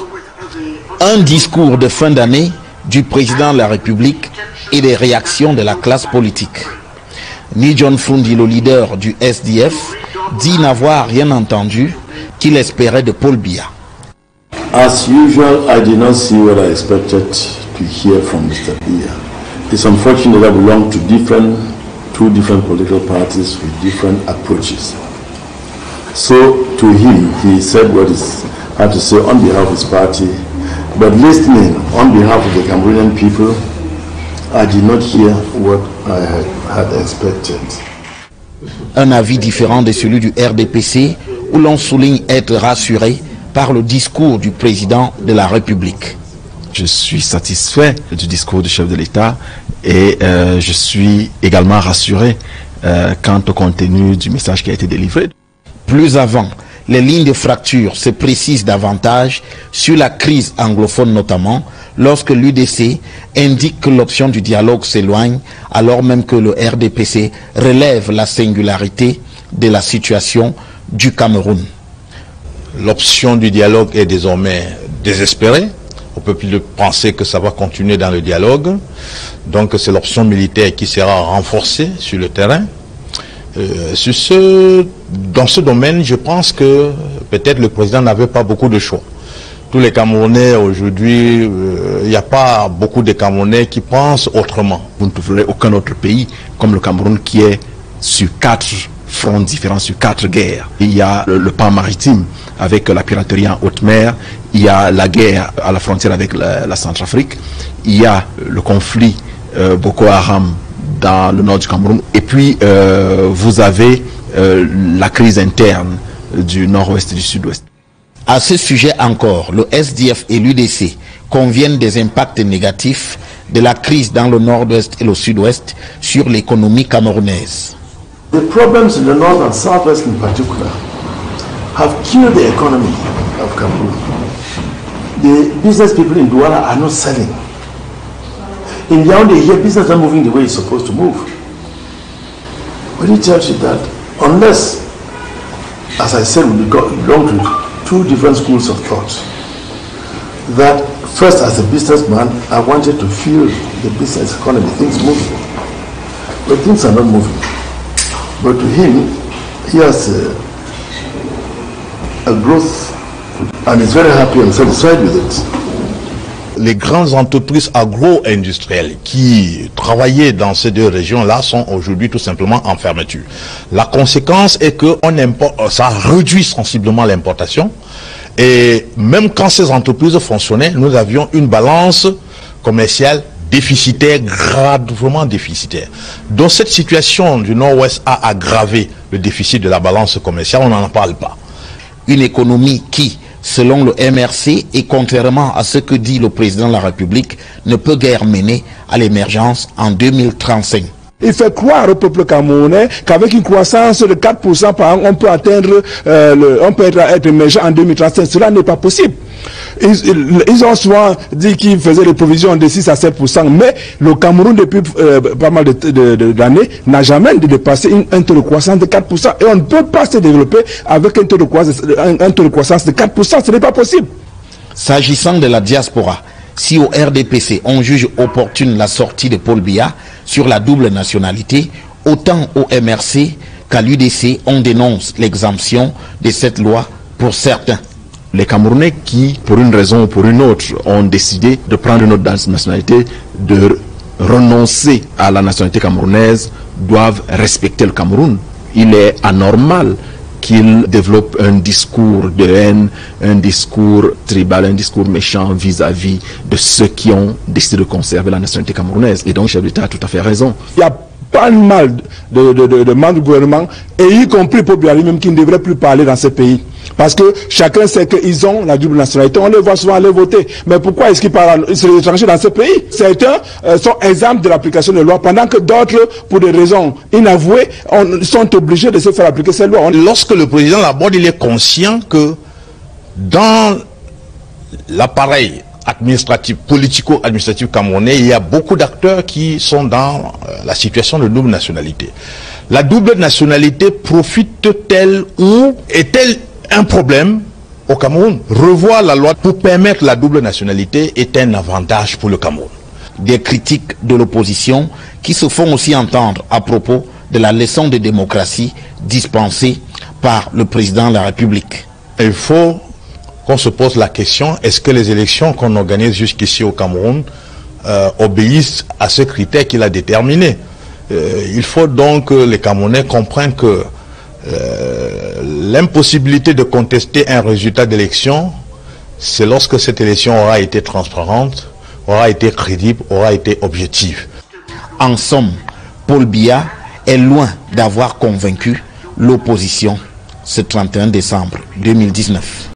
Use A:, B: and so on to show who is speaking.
A: Un discours de fin d'année du président de la République et des réactions de la classe politique. Ni John Fundi, le leader du SDF, dit n'avoir rien entendu qu'il espérait de Paul Biya.
B: As usual, I did not see what I expected to hear from Mr. Biya. It's unfortunate that we belong to two different political parties with different approaches. So to him, he said what he had to say on behalf of his party, but listening on behalf of the Cameroonian people, I did not hear what I had expected.
A: Un avis différent de celui du RDPC, où l'on souligne être rassuré par le discours du président de la République.
C: Je suis satisfait du discours du chef de l'État et je suis également rassuré quant au contenu du message qui a été délivré.
A: Plus avant, les lignes de fracture se précisent davantage sur la crise anglophone notamment, lorsque l'UDC indique que l'option du dialogue s'éloigne, alors même que le RDPC relève la singularité de la situation du Cameroun.
D: L'option du dialogue est désormais désespérée. On ne peut plus penser que ça va continuer dans le dialogue. Donc c'est l'option militaire qui sera renforcée sur le terrain. Dans ce domaine, je pense que peut-être le président n'avait pas beaucoup de choix. Tous les Camerounais aujourd'hui, il n'y a pas beaucoup de Camerounais qui pensent autrement.
C: Vous ne trouverez aucun autre pays comme le Cameroun qui est sur 4 fronts différents, sur 4 guerres. Il y a le pan maritime avec la piraterie en haute mer, il y a la guerre à la frontière avec la Centrafrique, il y a le conflit Boko Haram dans le nord du Cameroun, et puis vous avez la crise interne du nord-ouest et du sud-ouest.
A: À ce sujet encore, le SDF et l'UDC conviennent des impacts négatifs de la crise dans le nord-ouest et le sud-ouest sur l'économie camerounaise.
B: The problems in the north and southwest in particular have killed the economy of Cameroon. The business people in Douala are not selling. In Yaoundé here, business are moving the way it's supposed to move. But it tells you that unless, as I said, we belong to two different schools of thought, that first as a businessman, I wanted to feel the business economy, things moving. But things are not moving. But to him, he has a growth and is very happy and satisfied with it.
D: Les grandes entreprises agro-industrielles qui travaillaient dans ces deux régions-là sont aujourd'hui tout simplement en fermeture. La conséquence est que ça réduit sensiblement l'importation. Et même quand ces entreprises fonctionnaient, nous avions une balance commerciale déficitaire, gravement déficitaire. Donc cette situation du Nord-Ouest a aggravé le déficit de la balance commerciale, on n'en parle pas.
A: Une économie qui, selon le MRC, et contrairement à ce que dit le président de la République, ne peut guère mener à l'émergence en 2035.
E: Il fait croire au peuple camerounais qu'avec une croissance de 4% par an, on peut atteindre, on peut être émergent en 2035. Cela n'est pas possible. Ils ont souvent dit qu'ils faisaient des provisions de 6 à 7%, mais le Cameroun, depuis pas mal d'années, n'a jamais dépassé un taux de croissance de 4%. Et on ne peut pas se développer avec un taux de croissance de 4%. Ce n'est pas possible.
A: S'agissant de la diaspora, si au RDPC on juge opportune la sortie de Paul Biya sur la double nationalité, autant au MRC qu'à l'UDC on dénonce l'exemption de cette loi pour certains.
C: Les Camerounais qui, pour une raison ou pour une autre, ont décidé de prendre une autre nationalité, de renoncer à la nationalité camerounaise, doivent respecter le Cameroun. Il est anormal qu'ils développent un discours de haine, un discours tribal, un discours méchant vis-à-vis de ceux qui ont décidé de conserver la nationalité camerounaise. Et donc, le chef d'État a tout à fait raison.
E: Il y a pas mal de membres du gouvernement, et y compris Paul Biya lui-même, qui ne devrait plus parler dans ce pays. Parce que chacun sait qu'ils ont la double nationalité. On les voit souvent aller voter. Mais pourquoi est-ce qu'ils parlent sur les étrangers dans ce pays? Certains sont exempts de l'application des lois, pendant que d'autres, pour des raisons inavouées, sont obligés de se faire appliquer ces lois.
D: Lorsque le président l'aborde, il est conscient que dans l'appareil administratif, politico-administratif camerounais, il y a beaucoup d'acteurs qui sont dans la situation de double nationalité. La double nationalité profite-t-elle ou est-elle un problème au Cameroun, revoir la loi pour permettre la double nationalité est un avantage pour le Cameroun.
A: Des critiques de l'opposition qui se font aussi entendre à propos de la leçon de démocratie dispensée par le président de la République.
D: Il faut qu'on se pose la question, est-ce que les élections qu'on organise jusqu'ici au Cameroun obéissent à ce critère qu'il a déterminé? Il faut donc que les Camerounais comprennent que l'impossibilité de contester un résultat d'élection, c'est lorsque cette élection aura été transparente, aura été crédible, aura été objective.
A: En somme, Paul Biya est loin d'avoir convaincu l'opposition ce 31 décembre 2019.